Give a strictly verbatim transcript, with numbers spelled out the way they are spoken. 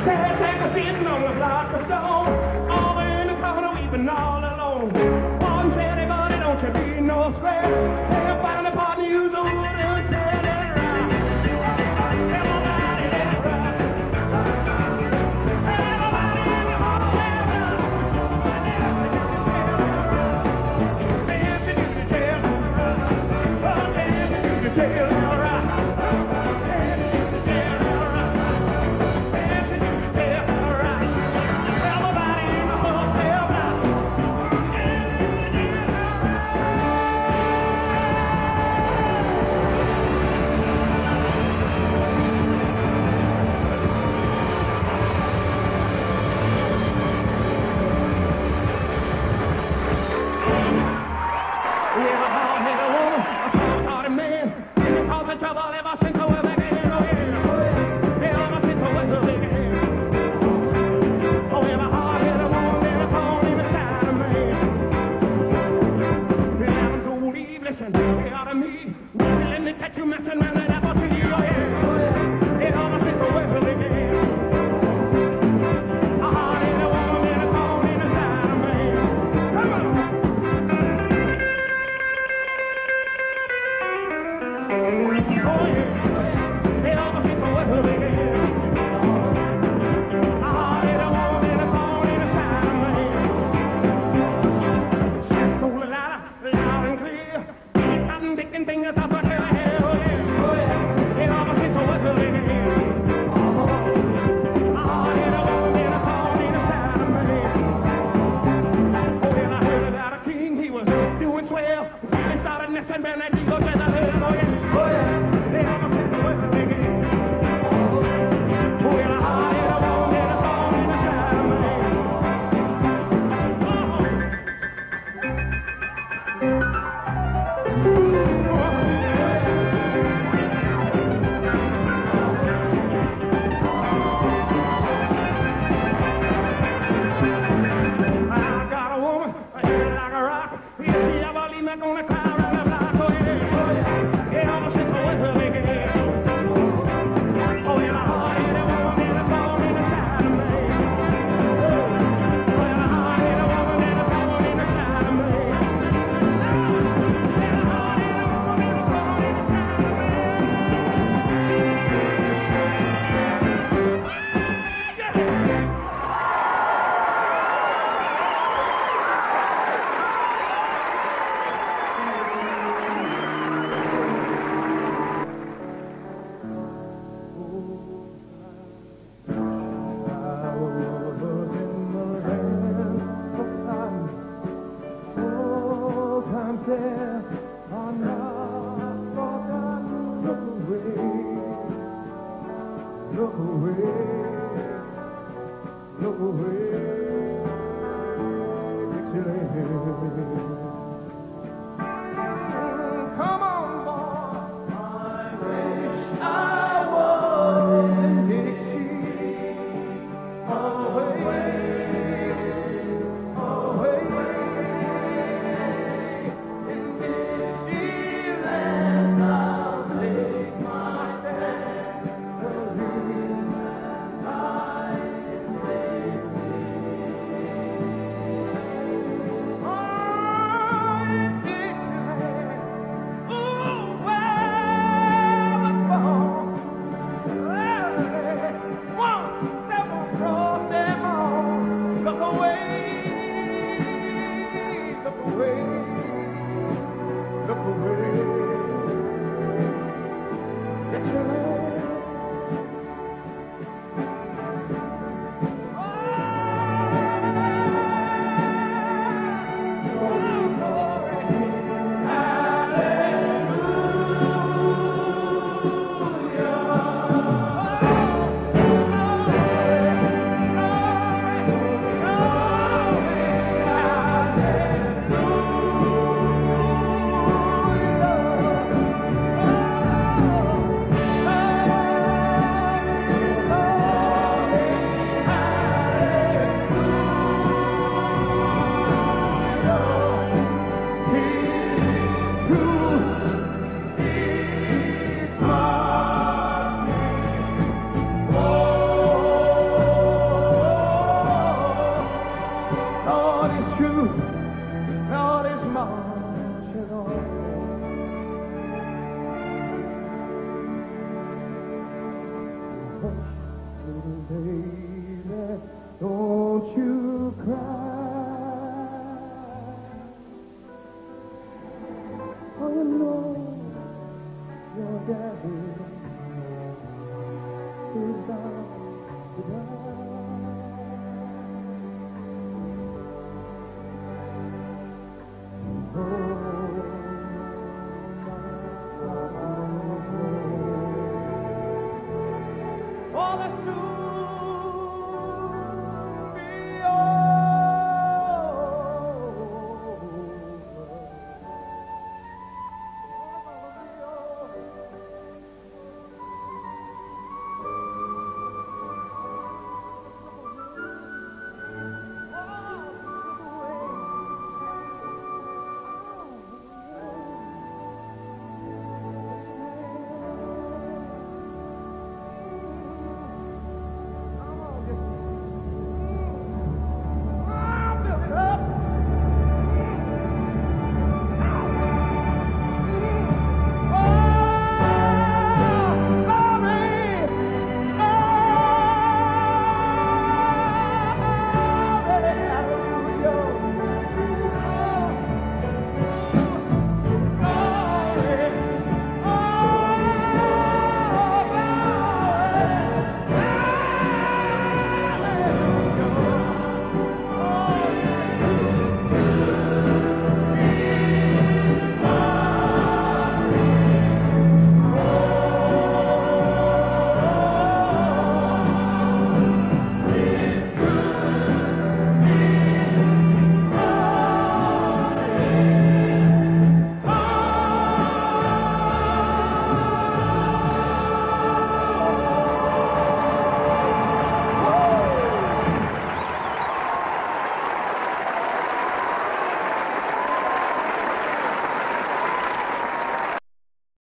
Sad sack sitting on the block of stone, over in the corner weeping all alone. One said, hey buddy, don't you be no square. Hey, I found a partner who's a wood and said it right. Everybody let it rock. Everybody in the hall, let it rock. Dance and do the tail, oh, dance and do the tail, all right. Dance and do the tail, all right. Dance and do the tail, all right. Everybody in the hotel block. We have a hard-headed woman, a soft-hearted man. Didn't cause the trouble ever since I was a kid. Oh yeah, yeah, ever since I was a big kid. Oh, we have a hard-headed woman, been a thorn in the side of man. We have a gold Eve, listen, hey, out of me. Let me catch you messing around that apple tree. Oh yeah, yeah, ever since I was a big kid. A hard-headed woman, been a thorn in the side of man. Come on. Oh yeah, ever since I was a big kid. A hard-headed woman, been a thorn in the side of man. She told a lie, loud and clear. I'm picking fingers off her hair. Oh yeah, oh yeah, ever since I was a big kid. A hard-headed woman, been a thorn in the side of man. Oh, well, I heard about a king, he was doing swell. He started nesting around that eagle with a hood. Oh yeah, oh yeah, ever since I was a big kid. Oh, well, a hard-headed woman, been a thorn in the side of man. I got a woman, a head like a rock. If she ever leave me, gonna cry around the block. Oh yeah, oh yeah, yeah, ever since I was a big kid. Oh yeah, a hard-headed woman, been a thorn in the side of man. Oh yeah, a hard-headed woman, been a thorn in the side of man. Yeah, a hard-headed woman, been a thorn in the side of Look away, look away, Dixieland. Come on, boy. I wish I was in Dixie. Away, away, in Dixieland, I'll take my stand. Well, in that night, take me little baby, don't you cry. Oh, you know your daddy is gone to die. Oh, that's true.